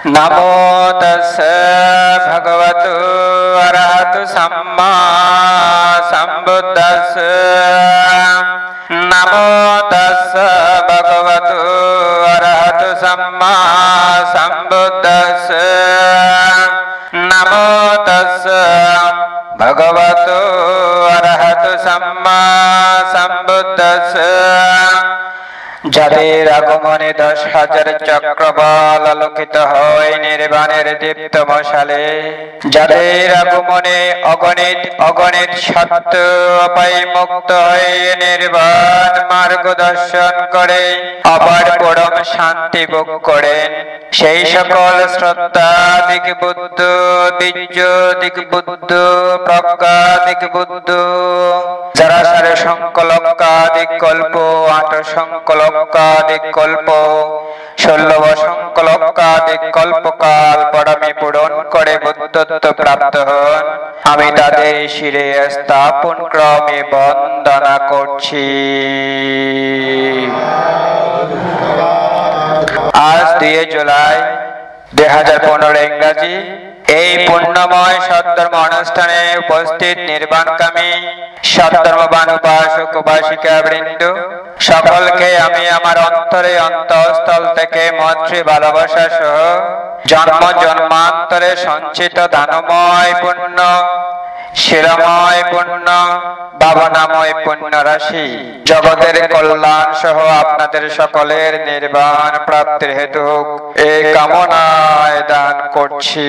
नमो तस्स भगवतो अरहतो सम्मा सम्बुद्धस्स नमो तस्स भगवतो अरहतो सम्मा सम्बुद्धस्स नमो तस्स भगवतो अरहतो सम्मा सम्बुद्धस्स যাদের আগমনে 10,000 চক্রবাল আলোকিত হয় নির্বাণের দীপ্ত মশালে, যাদের আগমনে অগণিত অগণিত সত্য অপায় মুক্ত হয়ে নির্বাণ মার্গ দর্শন করে আবার পরম শান্তি ভোগ করেন, সেই সকল শ্রদ্ধা দিক বুদ্ধ, বীর্য দিক বুদ্ধ, প্রজ্ঞা দিক বুদ্ধ, যারা সারে সংকলকাদিক কল্প, 8 সংকলকাদিক কল্প, 16 সংকলকাদিক কল্পকাল পরমে পূরণ করে বুদ্ধত্ব প্রাপ্ত হন, আমি তাদের শিরে স্থাপন ক্রমে বন্দনা করছি। আজ 2 জুলাই 2015 ইংরাজি এই পুণ্যময় সদ্ধর্ম অনুষ্ঠানে উপস্থিত নির্বাণকামী সদ্ধর্মবান উপাসক উপাসিকা বৃন্দ সকলকে আমি আমার অন্তরে অন্তঃস্থল থেকে মৈত্রী ভালোবাসা সহ জন্ম জন্মান্তরে সঞ্চিত দানময় পুণ্য, শিরময় পুণ্য, ভাবনাময় পুণ্য রাশি জগতের কল্যাণ সহ আপনাদের সকলের নির্বাণ প্রাপ্তির হেতু এই কামনায় দান করছি।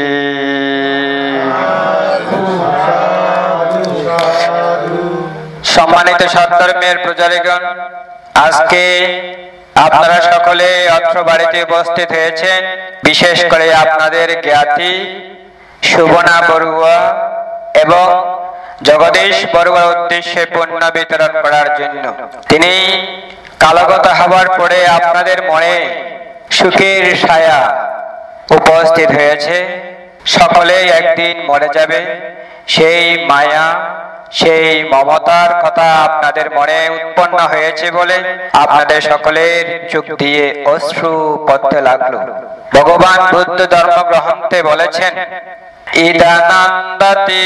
সম্মানিত সদ্ধর্মের প্রচারীগণ, আজকে আপনারা সকলে অত্র বাড়িতে উপস্থিত হয়েছেন বিশেষ করে আপনাদের জ্ঞাতি শুভনা বড়ুয়া এবং জগদীশ বড়ুয়ার উদ্দেশ্যে পুণ্য বিতরণ করার জন্য। তিনি কালগত হবার পরে আপনাদের মনে সুখের ছায়া উপস্থিত হয়েছে। সকলেই একদিন মরে যাবে, সেই মায়া সেই মমতার কথা আপনাদের মনে উৎপন্ন হয়েছে বলে আপনাদের সকলের চোখ দিয়ে অশ্রু পড়তে লাগলো। ভগবান বুদ্ধ ধর্মগ্রন্থে বলেছেন, ইদানন্দতি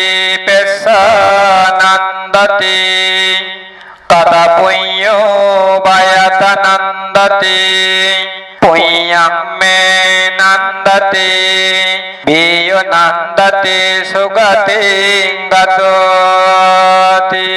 পেশানন্দতি তদা পুণ্য বায়াতনন্দতি পুণ্যম মে নন্দতি বিয় নন্দতি সুগতি গততি।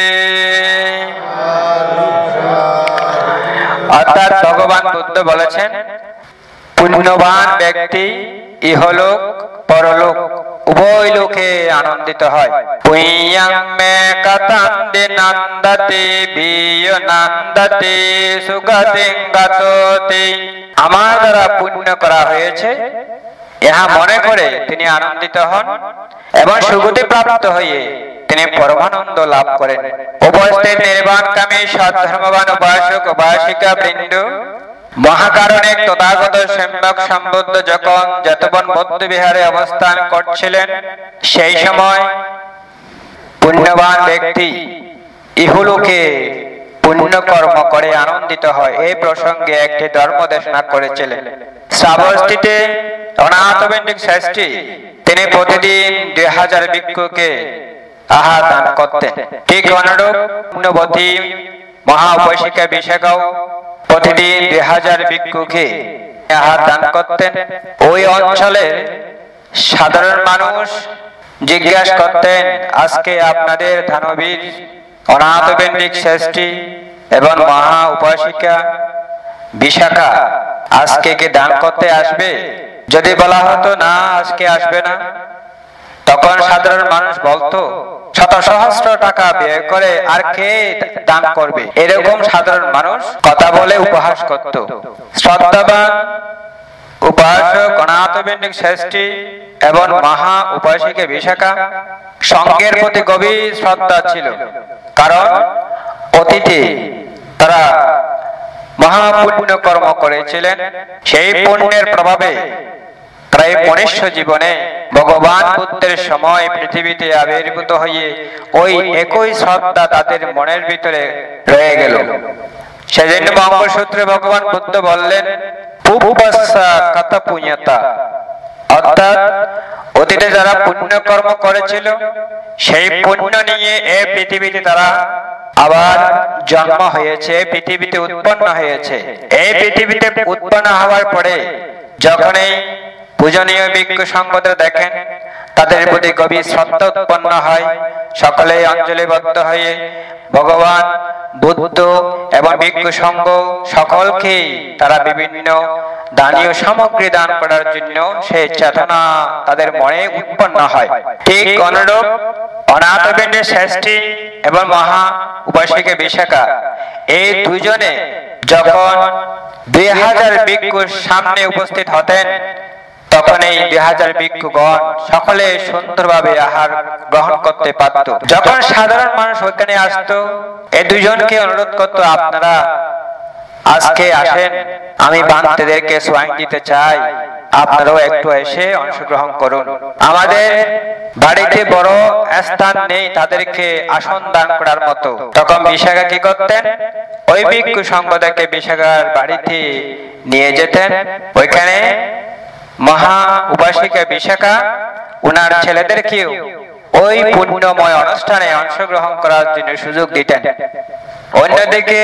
অর্থাৎ ভগবান বুদ্ধ বলেছেন, পুণ্যবান ব্যক্তি ইহলোক পরলোক উভয় লোকে আনন্দিত হয়। পুণ্যম মে কতন্দি নন্দতি বিয় নন্দতি সুগতি গততি। আমার দ্বারা পুণ্য করা হয়েছে ইহা মনে করে তিনি আনন্দিত হন এবং সুগতি প্রাপ্ত হয়ে তিনি পরমানন্দ লাভ করেন। উপস্থিত নির্বাণকামী সদ্ধর্মবান উপাসক উপাসিকা বৃন্দ, মহাকারণিক তথাগত সম্যক সম্বুদ্ধ যখন যেতবন বৌদ্ধ বিহারে অবস্থান করছিলেন, সেই সময় পুণ্যবান ব্যক্তি ইহলোকে পুণ্যকর্ম করে আনন্দিত হয় এই প্রসঙ্গে একটি ধর্ম দেশনা করেছিলেন। শ্রাবস্তিতে অনাথ বেন্ডিক শ্রেষ্ঠী তিনি প্রতিদিন 2000 ভিক্ষুকে আহার দান করতেন। ঠিক অনুরূপ পুণ্যবতী মহা উপাসিকা বিশাখাও প্রতিদিন 2000 ভিক্ষুকে আহার দান করতেন। ওই অঞ্চলের সাধারণ মানুষ জিজ্ঞাসা করতেন, আজকে আপনাদের ধানবীর অনাথ বেন্ডিক শ্রেষ্ঠী এবং মহা উপাসিকা বিশাখা আজকে কি দান করতে আসবে? যদি বলা হতো না আজকে আসবে না, তখন সাধারণ মানুষ বলতো, শত সহস্র টাকা ব্যয় করে আর কে দান করবে? এরকম সাধারণ মানুষ কথা বলে উপহাস করত। শ্রদ্ধাবান উপাসক অনাথ বেন্ডিক শ্রেষ্ঠী এবং মহা উপাসিকা বিশাখা সঙ্গের প্রতি গভীর শ্রদ্ধা ছিল, কারণ অতীতে তারা মহাপুণ্য কর্ম করেছিলেন। সেই পুণ্যের প্রভাবে প্রায় মনুষ্য জীবনে ভগবান বুদ্ধের সময় পৃথিবীতে আবির্ভূত হয়ে ওই একই শ্রদ্ধা তাদের মনের ভিতরে রয়ে গেল। সেজন্য মঙ্গলসূত্রে ভগবান বুদ্ধ বললেন, পুপস্যা কত পুণ্যতা, অর্থাৎ অতীতে যারা পুণ্য কর্ম করেছিল সেই পুণ্য নিয়ে এই পৃথিবীতে তারা আবার জন্ম হয়েছে, পৃথিবীতে উৎপন্ন হয়েছে। এই পৃথিবীতে উৎপন্ন হওয়ার পরে যখন এই পূজনীয় ভিক্ষু সংঘদের দেখেন, তাদের প্রতি গভীর শ্রদ্ধা উৎপন্ন হয়। সকলে অঞ্জলিবদ্ধ হয়ে ভগবান, বুদ্ধ এবং ভিক্ষু সংঘ সকলকে তারা বিভিন্ন দানীয় সামগ্রী দান করার জন্য সেই চেতনা তাদের মনে উৎপন্ন হয়। ঠিক অনুরূপ অনাথপিণ্ডের শ্রেষ্ঠী এবং মহা উপাসিকা বিশাখা, এই দুজনে যখন 2000 ভিক্ষুর সামনে উপস্থিত হতেন, তখন এই 2000 ভিক্ষুগণ সকলে সুন্দরভাবে আহার গ্রহণ করতে পারত। যখন সাধারণ মানুষ ওখানে আসতো, এই দুজনকে অনুরোধ করতো, আপনারা আজকে আসেন, আমি বান্তেদেরকে সোয়াইন দিতে চাই, আপনারাও একটু এসে অংশগ্রহণ করুন। আমাদের বাড়িতে বড় স্থান নেই তাদেরকে আসন দান করার মতো। তখন বিশাখা কি করতেন, ওই ভিক্ষু সংঘদেরকে বিশাখার বাড়িতে নিয়ে যেতেন। ওইখানে মহা উপাসিকা বিশাখা উনার ছেলেদেরকেও ওই পুণ্যময় অনুষ্ঠানে অংশগ্রহণ করার জন্য সুযোগ দিতেন। অন্যদিকে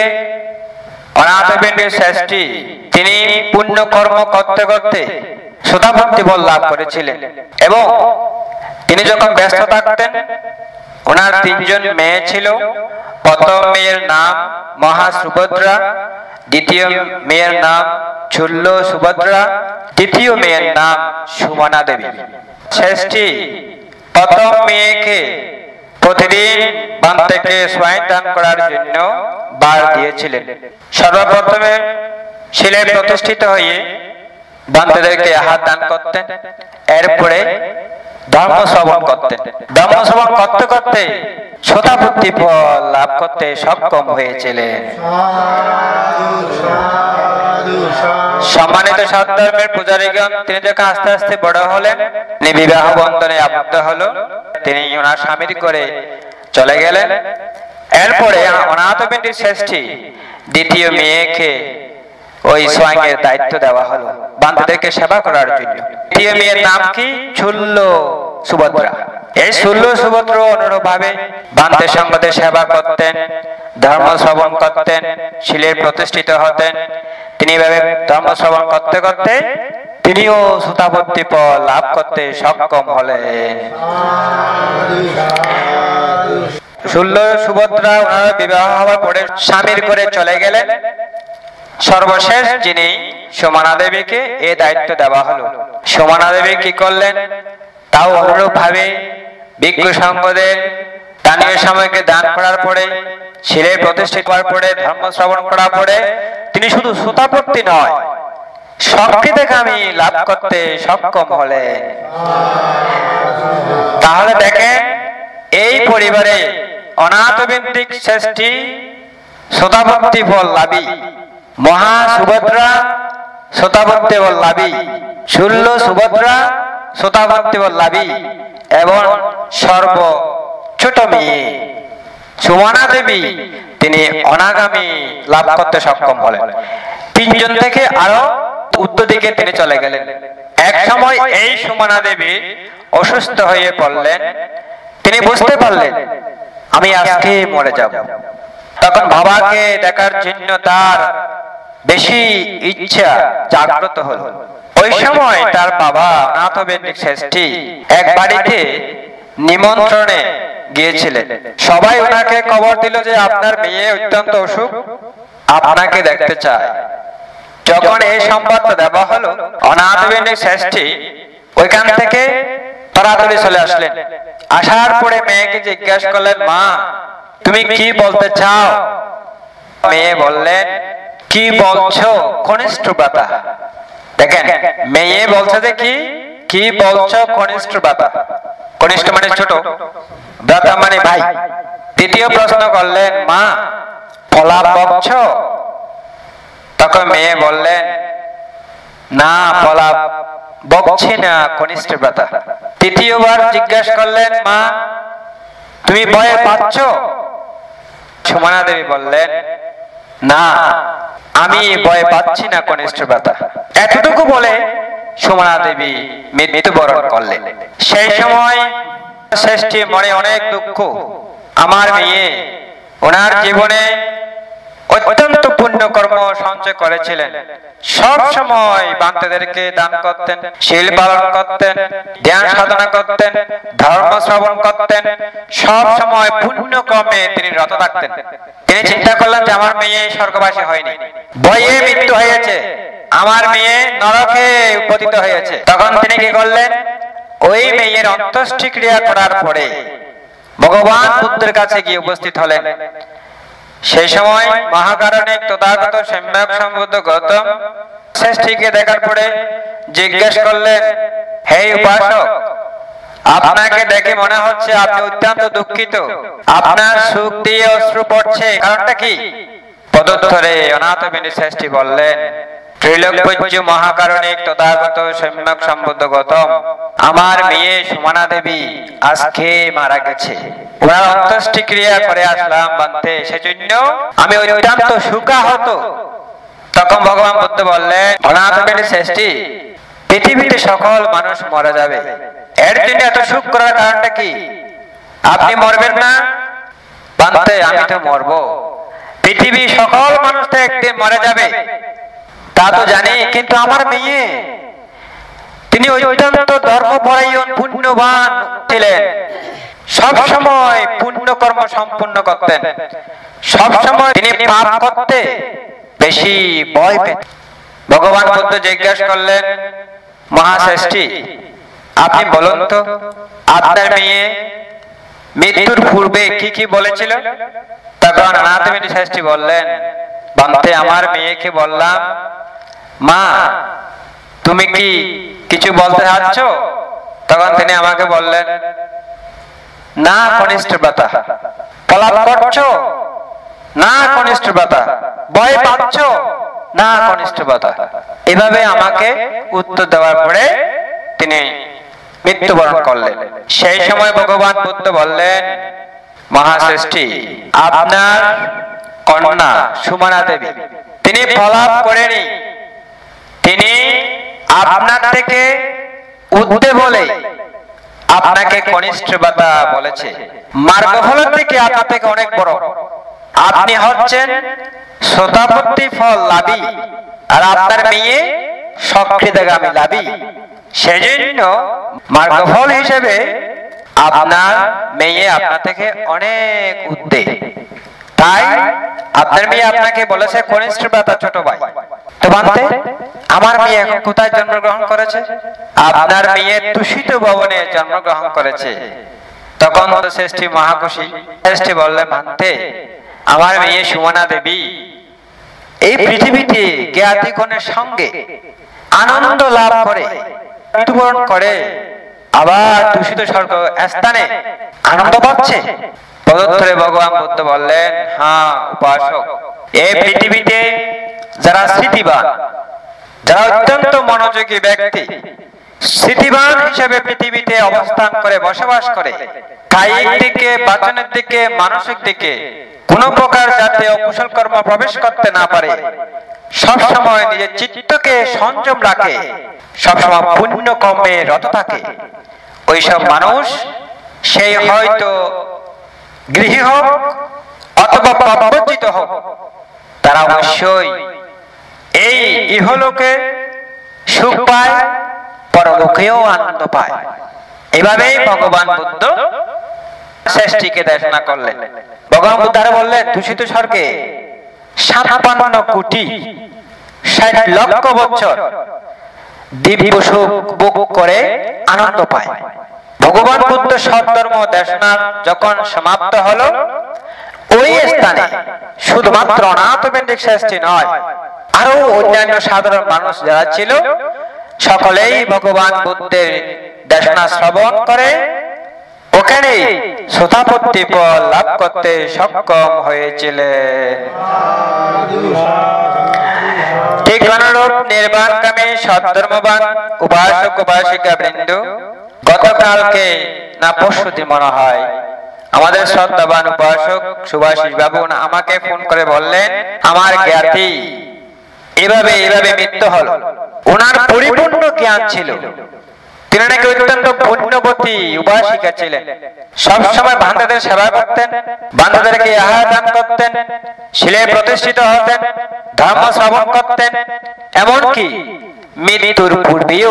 অনাথপিণ্ডের শ্রেষ্ঠী, তিনি পুণ্য কর্ম করতে করতে শ্রোতাভক্তি বল লাভ করেছিলেন এবং তিনি যখন ব্যস্ত থাকতেন, ওনার 3 জন মেয়ে ছিল। প্রথম মেয়ের নাম মহা সুভদ্রা, দ্বিতীয় মেয়ের নাম চুল্ল সুভদ্রা, তৃতীয় মেয়ের নাম সুমনা দেবী। শ্রেষ্ঠী প্রথম মেয়েকে প্রতিদিন বান্তেকে সোয়াইন দান করার জন্য বার দিয়েছিলেন। সর্বপ্রথমে শিলে প্রতিষ্ঠিত হয়ে বান্তেদেরকে আহার দান করতেন, এরপরে ধর্ম শ্রবণ করতেন। ধর্ম শ্রবণ করতে করতে শ্রোতাভক্তি ফল লাভ করতে সক্ষম হয়েছিলেন। সম্মানিত সদ্ধর্মের পূজারীগণ, তিনি যখন আস্তে আস্তে বড় হলেন, তিনি বিবাহ বন্ধনে আবদ্ধ হলো, তিনি ওনার স্বামীর করে চলে গেলেন। এরপরে অনাথপিণ্ডের শ্রেষ্ঠী দ্বিতীয় মেয়েকে ওই সোয়াইনের দায়িত্ব দেওয়া হলো বান্তেদেরকে সেবা করার জন্য। দ্বিতীয় মেয়ের নাম কি, চুল্ল সুভদ্রা। এই চুল্ল সুভদ্র অনুরূপ ভাবে বান্তে সংঘদের সেবা করতেন, ধর্ম শ্রবণ করতেন, শিলের প্রতিষ্ঠিত হতেন। তিনি ভাবে ধর্ম শ্রবণ করতে করতে তিনিও শ্রোতাভক্তি ফল লাভ করতে সক্ষম হলেন। চুল্ল সুভদ্রা ওনার বিবাহ হওয়ার পরে স্বামীর করে চলে গেলেন। সর্বশেষ যিনি সুমনা দেবীকে এই দায়িত্ব দেওয়া হলো। সুমনা দেবী কি করলেন, তাও অনুরূপ ভাবে ভিক্ষু সংঘদের দানীয় সামগ্রী দান করার পরে, শিলে প্রতিষ্ঠিত হওয়ার পরে, ধর্ম শ্রবণ করার পরে তিনি শুধু শ্রোতাভক্তি নয়, সঙ্গীতগামী লাভ করতে সক্ষম হলেন। তাহলে দেখেন, এই পরিবারে অনাথপিণ্ডিক শ্রেষ্ঠী শ্রোতাভক্তি ফল লাভী, মহা সুভদ্রা শ্রোতাভক্তি ফল লাভী, চুল্ল সুভদ্রা শ্রোতাভক্তি ফল লাভী এবং সর্ব ছোট মেয়ে সুমনা দেবী তিনি অনাগামী লাভ করতে সক্ষম হলেন। 3 জন থেকে আরো উত্তর দিকে তিনি চলে গেলেন। এক সময় এই সুমনা দেবী অসুস্থ হয়ে পড়লেন। তিনি বুঝতে পারলেন, আমি আজকে মরে যাব। তখন বাবাকে দেখার জন্য তার বেশি ইচ্ছা জাগ্রত হল। ওই সময় তার বাবা অনাথপিণ্ডিক শ্রেষ্ঠী এক বাড়িতে নিমন্ত্রণে গিয়েছিলেন। সবাই ওনাকে খবর দিল যে আপনার মেয়ে অত্যন্ত অসুখ, আপনাকে দেখতে চায়। যখন এই সংবাদটা দেওয়া হলো, অনাথপিণ্ডিক শ্রেষ্ঠী ওইখান থেকে তাড়াতাড়ি চলে আসলেন। আসার পরে মেয়েকে জিজ্ঞাসা করলেন, মা তুমি কি বলতে চাও? মেয়ে বললেন, কি বলছো কনিষ্ঠ ভ্রাতা? দেখেন, মেয়ে বলছে যে কি বলছো কনিষ্ঠ ভ্রাতা। কনিষ্ঠ মানে ছোট, ভ্রাতা মানে ভাই। দ্বিতীয় প্রশ্ন করলেন, মা প্রলাপ বকছো? তখন মেয়ে বললেন, না প্রলাপ বকছি না কনিষ্ঠ ভ্রাতা। তৃতীয়বার জিজ্ঞাসা করলেন, মা তুমি ভয় পাচ্ছ? সুমনা দেবী বললেন, না আমি ভয় পাচ্ছি না কনিষ্ঠ ভ্রাতা। এতটুকু বলে সুমনা দেবী মৃত্যুবরণ করলেন। সেই সময় শ্রেষ্ঠী মনে অনেক দুঃখ। আমার মেয়ে ওনার জীবনে অত্যন্ত পুণ্যকর্ম সঞ্চয় করেছিলেন, সব সময় বান্তাদেরকে দান করতেন, শীল পালন করতেন, ধ্যান সাধনা করতেন, ধর্ম শ্রবণ করতেন, সব সময় পুণ্যকর্মে তিনি রত থাকতেন। তিনি চিন্তা করলেন যে আমার মেয়ে স্বর্গবাসী হয়নি, ভয়ে মৃত্যু হয়েছে, আমার মেয়ে নরকে পতিত হয়েছে। তখন তিনি কি করলেন, ওই মেয়ের অন্ত্যেষ্টি ক্রিয়া করার পরে ভগবান বুদ্ধের কাছে গিয়ে উপস্থিত হলেন। সেই সময় মহাকারণিক তথাগত সম্যক সম্বুদ্ধ গৌতম শ্রেষ্ঠীকে দেখার পরে জিজ্ঞেস করলেন, হে উপাসক, আপনাকে দেখে মনে হচ্ছে আপনি অত্যন্ত দুঃখিত, আপনার সুখ দিয়ে অশ্রু পড়ছে, কারণটা কি? পদোত্তরে অনাথবিনী শ্রেষ্ঠী বললেন, ত্রিলোকপূজ্য মহাকারণিক তথাগত সম্যক সম্বুদ্ধ গৌতম, আমার মেয়ে সুমনা দেবী আজকে মারা গেছে, ওনার অন্ত্যেষ্টি ক্রিয়া করে আসলাম বান্তে, সেজন্য আমি অত্যন্ত শোকাহত। তখন ভগবান বুদ্ধ বললেন, অনাথবিনী শ্রেষ্ঠী, পৃথিবীতে সকল মানুষ মারা যাবে, এর জন্য এত সুখ করার কারণটা কি? আপনি মরবেন না বান্তে, আমি তো মরব, পৃথিবী সকল মানুষ তো একদিন মরে যাবে, তা তো জানি, কিন্তু আমার মেয়ে তিনি অত্যন্ত ধর্মপরায়ণ পুণ্যবান ছিলেন, সব সময় পুণ্যকর্ম সম্পূর্ণ করতেন, সব সময় তিনি পাপ করতে বেশি ভয় পেতেন। ভগবান বুদ্ধ জিজ্ঞাসা করলেন, মহাশ্রেষ্ঠী, আপনি বলুন তো আপনার মেয়ে মৃত্যুর পূর্বে কি কি বলেছিল? তখন অনাথবিনী শ্রেষ্ঠী বললেন, বান্তে, আমার মেয়েকে বললাম, মা তুমি কি কিছু বলতে চাচ্ছ? তখন তিনি আমাকে বললেন, না কনিষ্ঠ ভ্রাতা। পলাপ করছো? না কনিষ্ঠ ভ্রাতা। ভয় পাচ্ছ? না কনিষ্ঠ ভ্রাতা। এভাবে আমাকে উত্তর দেওয়ার পরে তিনি মৃত্যুবরণ করলেন। সেই সময় ভগবান বুদ্ধ বললেন, মহাশ্রেষ্ঠী, আপনার কন্যা সুমনা দেবী তিনি পলাপ করেনি, তিনি আপনার থেকে ঊর্ধ্বে বলে আপনাকে কনিষ্ঠ ভ্রাতা বলেছে। মার্গফল থেকে আপনার থেকে অনেক বড়, আপনি হচ্ছেন শতাপত্তি ফল লাভী, আর আপনার মেয়ে সকৃতগামী লাভী, সেজন্য মার্গফল হিসেবে আপনার মেয়ে আপনার থেকে অনেক ঊর্ধ্বে, তাই আপনার মেয়ে আপনাকে বলেছে কনিষ্ঠ ভ্রাতা, ছোট ভাই। তো বান্তে, আমার মেয়ে এখন কোথায় জন্মগ্রহণ করেছে? আপনার মেয়ে তুষিত ভবনে জন্মগ্রহণ করেছে। তখন শ্রেষ্ঠী মহাখুশি। শ্রেষ্ঠী বললেন, বান্তে, আমার মেয়ে সুমনা দেবী এই পৃথিবীতে জ্ঞাতিগণের সঙ্গে আনন্দ লাভ করে মৃত্যুবরণ করে আবার দূষিত স্বর্গ স্থানে আনন্দ পাচ্ছে। পদোত্তরে ভগবান বুদ্ধ বললেন, হ্যাঁ উপাসক, এই পৃথিবীতে যারা স্মৃতিবান, যারা অত্যন্ত মনোযোগী ব্যক্তি, স্মৃতিবান হিসেবে পৃথিবীতে অবস্থান করে বসবাস করে, কায়িক দিকে, বাচনের দিকে, মানসিক দিকে কোন প্রকার যাতে অকুশল কর্ম প্রবেশ করতে না পারে, সব সময় নিজের চিত্তকে সংযম রাখে, সবসময় পুণ্য কর্মে রত থাকে, ওইসব মানুষ, সেই হয়তো গৃহী হোক অথবা প্রবর্জিত হোক, তারা অবশ্যই এই ইহলোকে সুখ পায়, পরলোকেও আনন্দ পায়। এভাবেই ভগবান বুদ্ধ শ্রেষ্ঠীকে দেশনা করলেন। ভগবান বুদ্ধ আরো বললেন, দূষিত স্বর্গে ৫৭ কোটি ৬০ লক্ষ বছর দিব্য সুখ ভোগ করে আনন্দ পায়। ভগবান বুদ্ধ সৎধর্ম দেশনা যখন সমাপ্ত হলো, ওই স্থানে শুধুমাত্র অনাথবেন্দ্রিক শ্রেষ্ঠী নয়, আরো অন্যান্য সাধারণ মানুষ যারা ছিল, সকলেই ভগবান বুদ্ধের দেশনা শ্রবণ করে ওখানে শতাপত্তি ফল লাভ করতে সক্ষম হয়েছিলেন। ঠিক অনুরূপ নির্বাণকামী সৎধর্মবান উপাসক উপাসিকা বৃন্দ, গতকালকে না পরশুদিন মনে হয় আমাদের শ্রদ্ধাবান উপাসক সুভাষিস বাবু আমাকে ফোন করে বললেন, আমার জ্ঞাতি এভাবে এভাবে মৃত্যু হলো। ওনার পরিপূর্ণ জ্ঞান ছিল, তিনি নাকি অত্যন্ত পুণ্যবতী উপাসিকা ছিলেন, সবসময় বান্দাদের সেবা করতেন, বান্দাদেরকে আহার দান করতেন, শিলে প্রতিষ্ঠিত হতেন, ধর্ম শ্রবণ করতেন। এমনকি মৃত্যুর পূর্বেও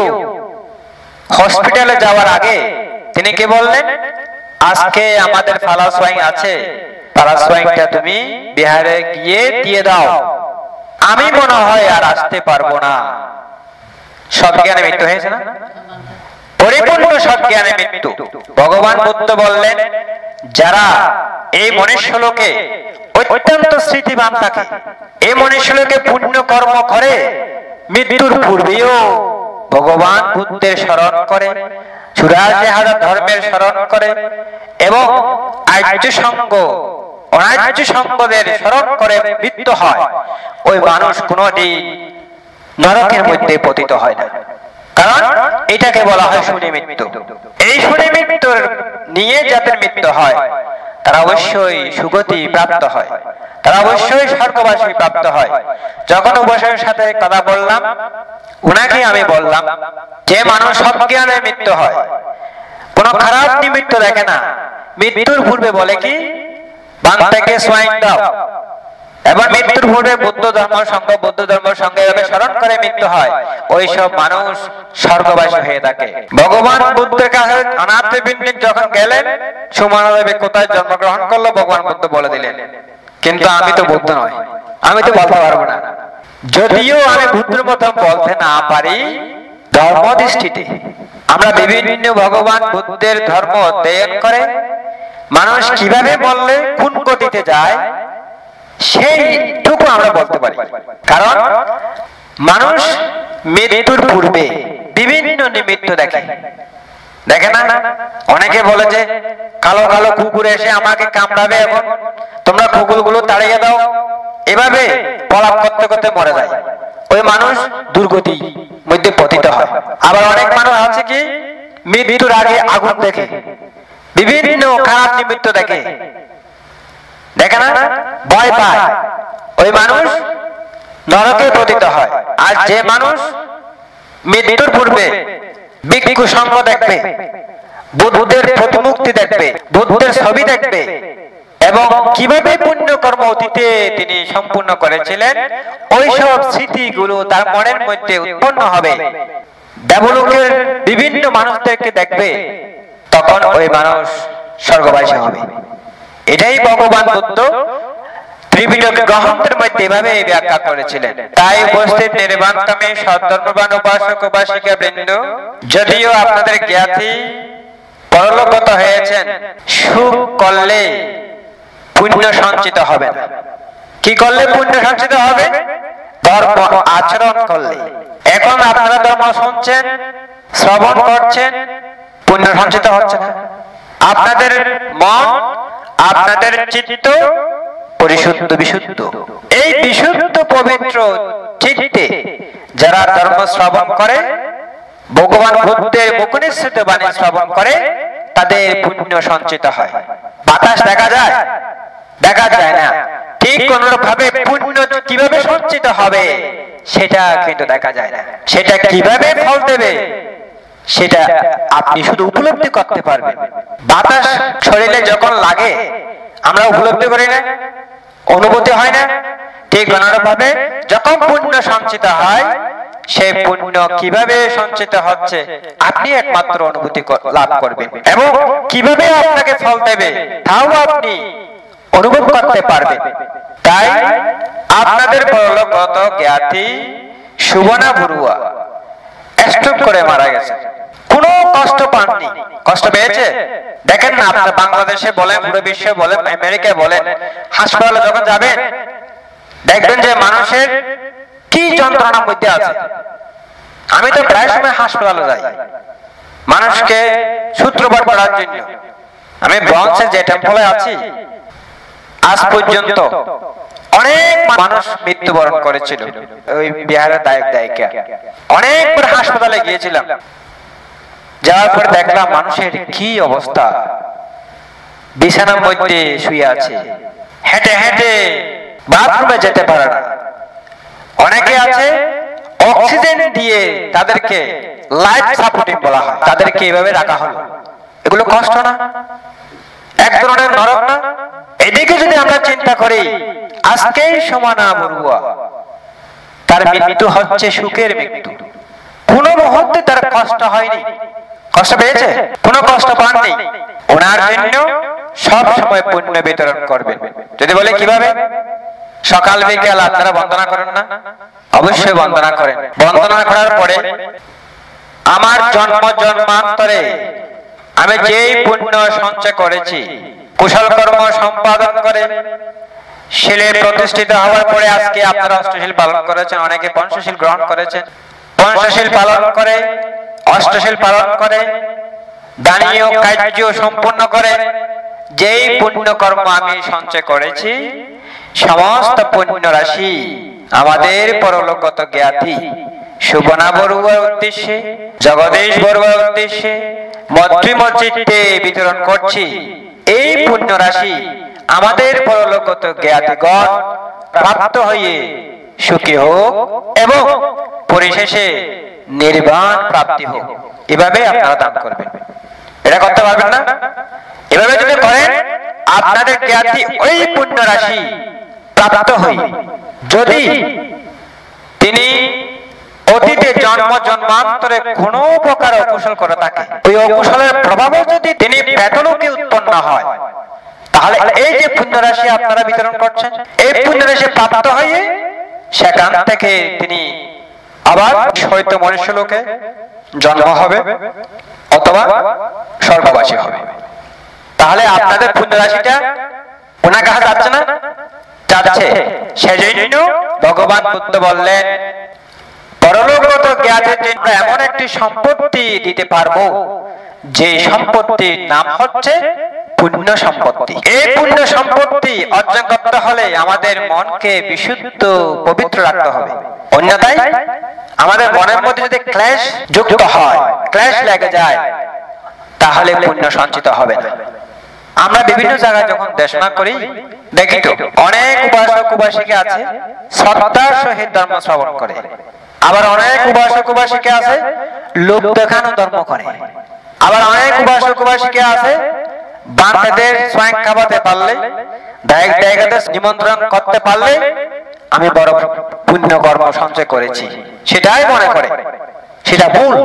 হসপিটালে যাওয়ার আগে তিনি কি বললেন, আজকে আমাদের ফালাসওয়াইং আছে, ফালাসওয়াইংটা তুমি বিহারে গিয়ে দিয়ে দাও, আমি মনে হয় আর আসতে পারবো না। সজ্ঞানে মৃত্যু হয়েছে না, পরিপূর্ণ সজ্ঞানে মৃত্যু। ভগবান বুদ্ধ বললেন, যারা এই মনুষ্যলোকে অত্যন্ত স্মৃতিবান থাকে, এই মনুষ্যলোকে পুণ্য কর্ম করে, মৃত্যুর পূর্বেও ভগবান বুদ্ধের স্মরণ করে, চুরাশি হাজার ধর্মের স্মরণ করে এবং আর্য সঙ্গ অনার্য সঙ্গদের স্মরণ করে মৃত্যু হয়, ওই মানুষ কোনদিন নরকের মধ্যে পতিত হয় না। কারণ এটাকে বলা হয় শূন্য মৃত্যু। এই শূন্য মৃত্যুর নিয়ে যাদের মৃত্যু হয় তারা অবশ্যই সুগতি প্রাপ্ত হয়, তারা অবশ্যই স্বর্গবাসী প্রাপ্ত হয়। যখন উপাসকের সাথে কথা বললাম, উনাকে আমি বললাম যে মানুষ সজ্ঞানে মৃত্যু হয়, কোন খারাপ নিমিত্ত দেখে না, মৃত্যুর পূর্বে বলে কি বান্দাকে সোয়াইং দাও, এবার মৃত্যুর পূর্বে বৌদ্ধ ধর্ম সঙ্গে এভাবে স্মরণ করে মৃত্যু হয়, ওই সব মানুষ স্বর্গবাসী হয়ে থাকে। ভগবান বুদ্ধের কাছে অনাথ পিণ্ডি যখন গেলেন, সুমানদেবী কোথায় জন্মগ্রহণ করলো ভগবান বুদ্ধ বলে দিলেন, কিন্তু আমি তো বুদ্ধ নয়, আমি তো বলতে পারবো না। যদিও আমি বুদ্ধের মতো বলতে না পারি, ধর্ম দৃষ্টিতে আমরা বিভিন্ন ভগবান বুদ্ধের ধর্ম অধ্যয়ন করে মানুষ কিভাবে বললে কোন গতিতে যায় সেইটুকু আমরা বলতে পারি। কারণ মানুষ মৃত্যুর পূর্বে বিভিন্ন নিমিত্ত দেখে না, অনেকে বলে যে কালো কালো কুকুর এসে আমাকে কামড়াবে এবং তোমরা কুকুরগুলো তাড়িয়ে দাও, এভাবে পলাপ করতে করতে মরে যায়, ওই মানুষ দুর্গতি মধ্যে পতিত হয়। আবার অনেক মানুষ আছে কি মৃত্যুর আগে আগুন দেখে, বিভিন্ন খারাপ নিমিত্ত দেখে না, ভয় পায়, ওই মানুষ নরকে পতিত হয়। আর যে মানুষ মৃত্যুর পূর্বে ভিক্ষু সঙ্গ দেখবে, বুদ্ধের প্রতিমূর্তি দেখবে, বুদ্ধের ছবি দেখবে এবং কিভাবে পুণ্য কর্ম অতীতে তিনি সম্পূর্ণ করেছিলেন, ওই সব স্মৃতিগুলো তার মনের মধ্যে উৎপন্ন হবে, দেবলোকের বিভিন্ন মানুষদেরকে দেখবে, তখন ওই মানুষ স্বর্গবাসী হবে। এটাই ভগবান বুদ্ধ ত্রিপিটক গ্রন্থের মধ্যে এভাবে ব্যাখ্যা করেছিলেন। তাই উপস্থিত নির্বাণকামী সদ্ধর্মবান উপাসক উপাসিকা বৃন্দ, যদিও আপনাদের জ্ঞাতি পরলোকগত হয়েছেন, সুখ করলে পুণ্য সঞ্চিত হবে না। কি করলে পুণ্য সঞ্চিত হবে? ধর্ম আচরণ করলে। এখন আপনারা ধর্ম শুনছেন, শ্রবণ করছেন, পুণ্য সঞ্চিত হচ্ছে না। আপনাদের মন, আপনাদের চিত্ত পরিশুদ্ধ বিশুদ্ধ, এই বিশুদ্ধ পবিত্র চিত্তে যারা ধর্ম শ্রবণ করে, ভগবান বুদ্ধের মুখনিসৃত বাণী শ্রবণ করে, তাদের পুণ্য সঞ্চিত হয়। বাতাস দেখা যায়? দেখা যায় না। ঠিক কোনভাবে পুণ্য কিভাবে সঞ্চিত হবে সেটা কিন্তু দেখা যায় না। সেটা কিভাবে ফল দেবে সেটা আপনি শুধু উপলব্ধি করতে পারবেন। বাতাস শরীরে যখন লাগে আমরা উপলব্ধি করি না, অনুভূতি হয় না। ঠিক অনুরূপভাবে যখন পুণ্য সঞ্চিত হয়, সেই পুণ্য কিভাবে সঞ্চিত হচ্ছে আপনি একমাত্র অনুভূতি লাভ করবেন এবং কিভাবে আপনাকে ফল দেবে তাও আপনি অনুভব করতে পারবেন। তাই আপনাদের পরলোকগত জ্ঞাতি সুবনা বড়ুয়া স্ট্রোক করে মারা গেছে, কোনো কষ্ট পাননি। কষ্ট পেয়েছে? দেখেন না, আপনার বাংলাদেশে বলেন, পুরো বিশ্বে বলেন, আমেরিকায় বলেন, হাসপাতালে যখন যাবেন দেখবেন যে মানুষের কি যন্ত্রণার মধ্যে আছে। আমি তো প্রায় সময় হাসপাতালে যাই মানুষকে সূত্রপাত করার জন্য। আমি ব্রঞ্চে যে টেম্পলে আছি, আজ পর্যন্ত অনেক মানুষ মৃত্যুবরণ করেছিল ওই বিহারের দায়িকা। অনেকবার হাসপাতালে গিয়েছিলাম, যাওয়ার পর দেখলাম মানুষের কি অবস্থা, বিছানার মধ্যে শুয়ে আছে, হেঁটে হেঁটে বাথরুমে যেতে পারে না, অনেকে আছে অক্সিজেন দিয়ে তাদেরকে লাইফ সাপোর্টিং বলা হয়, তাদেরকে এভাবে রাখা হলো। এগুলো কষ্ট না? এক ধরনের নরক না? এদিকে যদি আমরা চিন্তা করি, আজকেই সোমানা বড়ুয়া তার মৃত্যু হচ্ছে সুখের মৃত্যু, কোন মুহূর্তে তার কষ্ট হয়নি। কষ্ট পেয়েছে? কোনো কষ্ট পাননি। ওনার জন্য সব সময় পুণ্য বিতরণ করবেন। যদি বলে কিভাবে? সকাল বিকেল আপনারা বন্দনা করেন না? অবশ্যই বন্দনা করেন। বন্দনা করার পরে আমার জন্ম জন্মান্তরে আমি যেই পুণ্য সঞ্চয় করেছি, কুশল কর্ম সম্পাদন করে শিলে প্রতিষ্ঠিত হওয়ার পরে আজকে আপনারা অষ্টশীল পালন করেছেন, অনেকে পঞ্চশীল গ্রহণ করেছেন। পঞ্চশীল পালন করে, অষ্টশীল পালন করে, দানীয় কার্য সম্পূর্ণ করে যেই পুণ্য কর্ম আমি সঞ্চয় করেছি, সমস্ত পুণ্য রাশি আমাদের পরলোকগত জ্ঞাতি সুবনা বড়ুয়ার উদ্দেশ্যে, জগদীশ বড়ুয়ার উদ্দেশ্যে মৈত্রী চিত্তে বিতরণ করছি। এই পুণ্য রাশি আমাদের পরলোকগত জ্ঞাতিগণ প্রাপ্ত হয়ে সুখী হোক এবং পরিশেষে নির্বাণ প্রাপ্তি হোক। এভাবে আপনারা দান করবেন। এটা করতে পারবেন না? এভাবে যদি করেন, আপনাদের জ্ঞাতি ওই পুণ্য রাশি প্রাপ্ত হই, যদি তিনি অতীতে জন্ম জন্মান্তরে কোন প্রকার অকুশল করে থাকে, ওই অকুশলের প্রভাবে যদি তিনি প্রেতলোকে উৎপন্ন হয়, তাহলে এই যে পুণ্য রাশি আপনারা বিতরণ করছেন, এই পুণ্য রাশি প্রাপ্ত হয়ে সেখান থেকে তিনি আবার হয়ত মনুষ্য লোকে জন্ম হবে অথবা স্বর্গবাসী হবে। তাহলে আপনাদের পুণ্য রাশিটা ওনার কাছে যাচ্ছে না? যাচ্ছে। সেজন্য ভগবান বুদ্ধ বললেন, পরলোকগত জ্ঞাতের জন্য এমন একটি সম্পত্তি দিতে পারবো যে সম্পত্তির নাম হচ্ছে পুণ্য সম্পত্তি। এই পুণ্য সম্পত্তি অর্জন করতে হলে আমাদের মনকে বিশুদ্ধ পবিত্র রাখতে হবে। অন্যথায় আমাদের মনের মধ্যে যদি ক্লেশ যুক্ত হয়, ক্লেশ লেগে যায়, তাহলে পুণ্য সঞ্চিত হবে না। আমরা বিভিন্ন জায়গায় যখন দেশনা করি দেখি তো অনেক উপাসক উপাসিকা আছে শ্রদ্ধার সহিত ধর্ম শ্রবণ করে, আবার অনেক উপাসক উপাসিকা আছে লোক দেখানো ধর্ম করে, আবার অনেক উপাসক উপাসিকা আছে বাচ্চাদের স্বয়ং খাওয়াতে পারলে, দায়িত্বদের নিমন্ত্রণ করতে পারলে আমি বড় পুণ্য কর্ম সঞ্চয় করেছি, সেটাই মনে করে। সেটা ভুল।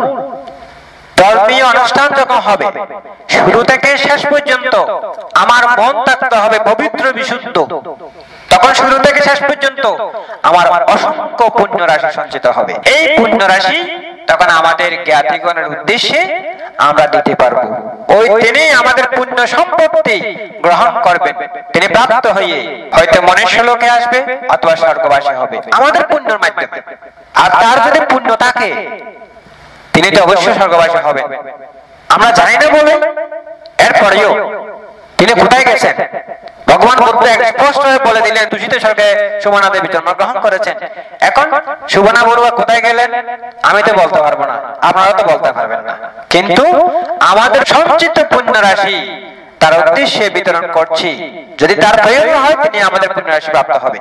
ধর্মীয় অনুষ্ঠান যখন হবে, শুরু থেকে শেষ পর্যন্ত আমার মন থাকতে হবে পবিত্র বিশুদ্ধ। তখন শুরু থেকে শেষ পর্যন্ত আমার অসংখ্য পুণ্য রাশি সঞ্চিত হবে। এই পুণ্য রাশি তখন আমাদের জ্ঞাতিগণের উদ্দেশ্যে আমরা দিতে পারবো। ওই তিনি আমাদের পুণ্য সম্পত্তি গ্রহণ করবেন। তিনি প্রাপ্ত হয়ে হয়তো মনুষ্য লোকে আসবে অথবা স্বর্গবাসী হবে আমাদের পুণ্যের মাধ্যমে। আর তার যদি পুণ্য থাকে, তিনি তো অবশ্যই স্বর্গবাসী হবেন। আমরা জানি না বলে এরপরেও তিনি কোথায় গেছেন? ভগবান বুদ্ধ স্পষ্ট বলে দিলেন, দূষিত স্বর্গে সুবনা দেবী জন্মগ্রহণ করেছেন। এখন সুবনা বড়ুয়া কোথায় গেলেন আমি তো বলতে পারবো না, আপনারা তো বলতে পারবেন না, কিন্তু আমাদের সঞ্চিত পুণ্য রাশি তার উদ্দেশ্যে বিতরণ করছি। যদি তার প্রয়োজন হয়, তিনি আমাদের পুণ্য রাশি প্রাপ্ত হবে।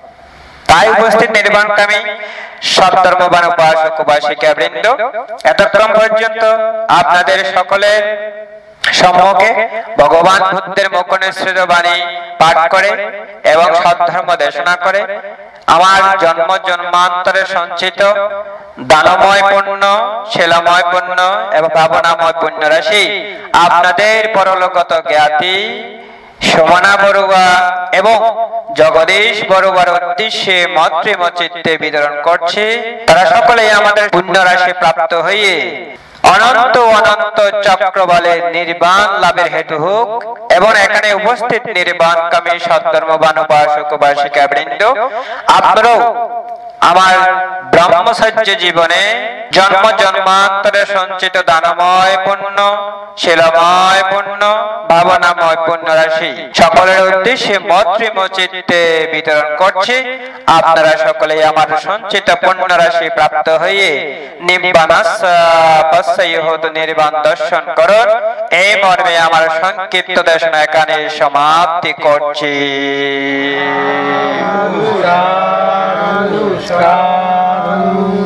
তাই উপস্থিত নির্বাণকামী সৎধর্মবান উপাসক উপাসিকা বৃন্দ, এতক্ষণ পর্যন্ত আপনাদের সকলের সম্মুখে ভগবান বুদ্ধের মুখনিসৃত বাণী পাঠ করে এবং সৎধর্ম দেশনা করে আমার জন্ম জন্মান্তরে সঞ্চিত দানময় পুণ্য, শীলময় পুণ্য এবং ভাবনাময় পুণ্য রাশি আপনাদের পরলোকগত জ্ঞাতি সুবনা বড়ুয়া এবং জগদীশ বড়ুয়ার উদ্দেশ্যে মৈত্রী চিত্তে বিতরণ করছে। তারা সকলেই আমাদের পুণ্য রাশি প্রাপ্ত হয়ে অনন্ত অনন্ত চক্র বলে নির্বাণ লাভের হেতু হোক। এবং এখানে উপস্থিত নির্বাণকামী সৎধর্মবান উপাসক উপাসিকা বৃন্দ, আপনারাও আমার ব্রহ্মচর্য জীবনে জন্ম জন্মান্তরে সঞ্চিত দানময় পুণ্য, শীলময় পুণ্য, ভাবনাময় পুণ্য রাশি সকলের উদ্দেশ্যে মৈত্রী চিত্তে বিতরণ করছি। আপনারা সকলেই আমার সঞ্চিত পুণ্য রাশি প্রাপ্ত হয়ে নিব্বানাস্য নির্বাণ দর্শন করুন এই মর্মে আমার সংক্ষিপ্ত দেশনা এখানে সমাপ্তি করছি। নমস্কার।